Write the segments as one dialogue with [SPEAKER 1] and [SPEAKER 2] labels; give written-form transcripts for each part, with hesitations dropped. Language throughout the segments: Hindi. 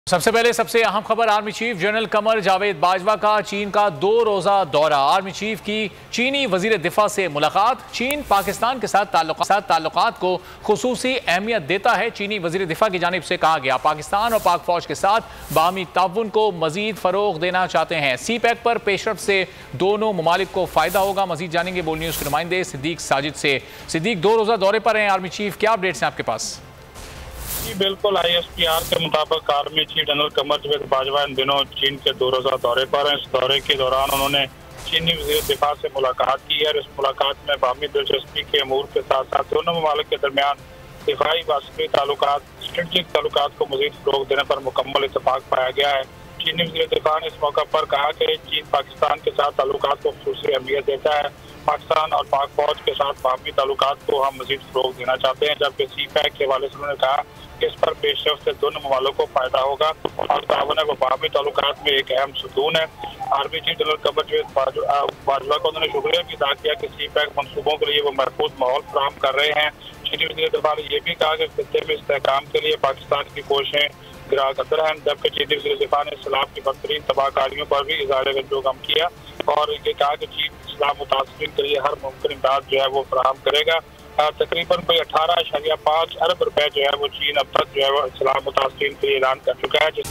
[SPEAKER 1] सबसे पहले सबसे अहम खबर, army chief general Qamar Javed Bajwa का चीन का 2 रोजा दौरा। आर्मी चीफ की चीनी वजीर दिफा से मुलाकात। चीन पाकिस्तान के साथ ताल्लुकात को खुसूसी अहमियत देता है। चीनी वजीर दिफा की जानिब से कहा गया पाकिस्तान और पाक फौज के साथ बाहमी ताउन को मजीद फरोग देना चाहते हैं। सी पैक पर पेशरफ से दोनों ममालिक को फायदा होगा। मजीद जानेंगे बोल न्यूज के नुमाइंदे सिद्दीक साजिद से। सिद्दीक, 2 रोजा दौरे पर हैं आर्मी चीफ, क्या अपडेट्स हैं आपके पास?
[SPEAKER 2] जी बिल्कुल, ISPR के मुताबिक army chief general Qamar Javed Bajwa इन दिनों चीन के 2 रोजा दौरे पर हैं। इस दौरे के दौरान उन्होंने चीनी वज़ीर दिफा से मुलाकात की है और इस मुलाकात में बाहमी दिलचस्पी के अमूर के साथ साथ दोनों ममालिक के दरमियान दिफाई बास्करी ताल्लुकात, स्ट्रेटजिक ताल्लुकात को मजीद फरोग देने पर मुकम्मल इत्तेफाक पाया गया है। चीनी वज़ीर दिफा ने इस मौका पर कहा कि चीन पाकिस्तान के साथ ताल्लुकात को खुसूसी अहमियत देता है। पाकिस्तान और पाक फौज के साथ बाहमी ताल्लुकात को हम मजीद फरोग देना चाहते हैं। जबकि सी पैक के हवाले से उन्होंने कहा कि इस पर पेशरफ से दोनों ममालिक को फायदा होगा और ताउन है वो बाहमी ताल्लुकात में एक अहम सुतून है। Army chief general Qamar Javed Bajwa को उन्होंने शुक्रिया भी अदा किया कि सी पैक मनसूबों के लिए वो महफूज माहौल फराहम कर रहे हैं। चीनी वज़ीर दिफा ने यह भी कहा कि खित्ते में इस्तेहकाम के लिए पाकिस्तान की कोशिशें गिरा कदर हैं। जबकि चीनी वज़ीर दिफा ने इस्लाम की बदतरीन तबाहकारियों पर भी इज़हार गम किया और ये कहा कि चीन इस्लाम मुतासिरीन के लिए हर मुमकिन इमदाद जो है वो फराहम करेगा। तकरीबन कोई 18.5 अरब रुपए जो है वो चीन अब तक जो है वो इस्लाम मुतासिरीन के लिए ऐलान कर चुका है।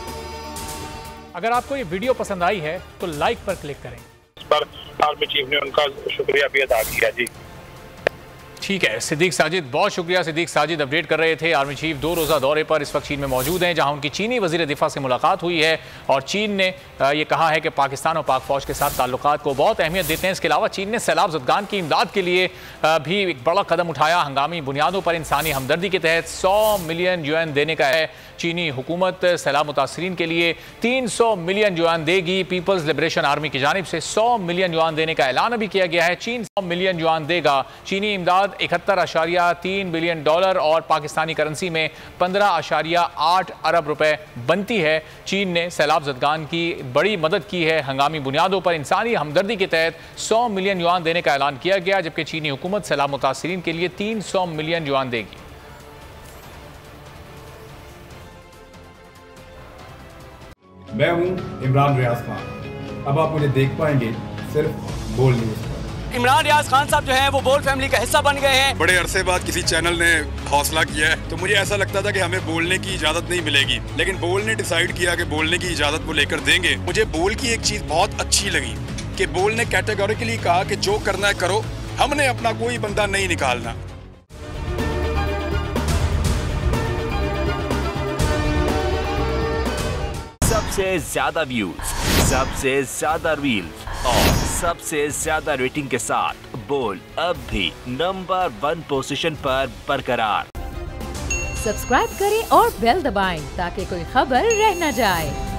[SPEAKER 1] अगर आपको ये वीडियो पसंद आई है तो लाइक पर क्लिक करें।
[SPEAKER 2] इस पर आर्मी चीफ ने उनका शुक्रिया भी अदा किया। जी
[SPEAKER 1] ठीक है सिद्दीक साजिद, बहुत शुक्रिया। सिद्दीक साजिद अपडेट कर रहे थे। आर्मी चीफ 2 रोज़ा दौरे पर इस वक्त चीन में मौजूद हैं, जहां उनकी चीनी वज़ीर दिफा से मुलाकात हुई है और चीन ने ये कहा है कि पाकिस्तान और पाक फौज के साथ ताल्लुकात को बहुत अहमियत देते हैं। इसके अलावा चीन ने सैलाब ज़दगान की इमदाद के लिए भी एक बड़ा कदम उठाया। हंगामी बुनियादों पर इंसानी हमदर्दी के तहत 100 मिलियन युआन देने का है। चीनी हुकूमत सैलाब मुतासरीन के लिए 300 मिलियन युआन देगी। पीपल्स लिबरेशन आर्मी की जानिब से 100 मिलियन युआन देने का ऐलान अभी किया गया है। चीन 100 मिलियन युआन देगा। चीनी इमदाद 71.3 बिलियन डॉलर और पाकिस्तानी करेंसी में 15.8 अरब रुपए बनती है। चीन ने सैलाब ज़दगान की बड़ी मदद की है। हंगामी बुनियादों पर इंसानी हमदर्दी के तहत 100 मिलियन युआन देने का ऐलान किया गया, जबकि चीनी हुकूमत सैलाब मुतासरीन के लिए 300 मिलियन युआन देगी।
[SPEAKER 3] मैं हूं इमरान रियाज खान। अब आप मुझे देख पाएंगे सिर्फ बोल न्यूज़ पर।
[SPEAKER 4] इमरान रियाज खान साहब जो हैं वो बोल फैमिली का हिस्सा बन गए हैं।
[SPEAKER 5] बड़े अरसे बाद किसी चैनल ने हौसला किया है, तो मुझे ऐसा लगता था कि हमें बोलने की इजाजत नहीं मिलेगी, लेकिन बोल ने डिसाइड किया कि बोलने की इजाजत वो लेकर देंगे। मुझे बोल की एक चीज बहुत अच्छी लगी कि बोल ने कैटेगोरिकली कहा कि जो करना है करो, हमने अपना कोई बंदा नहीं निकालना।
[SPEAKER 6] सबसे ज्यादा व्यूज, सबसे ज्यादा रील्स और सबसे ज्यादा रेटिंग के साथ बोल अब भी नंबर 1 पोजीशन पर बरकरार।
[SPEAKER 7] सब्सक्राइब करें और बेल दबाएं ताकि कोई खबर रह न जाए।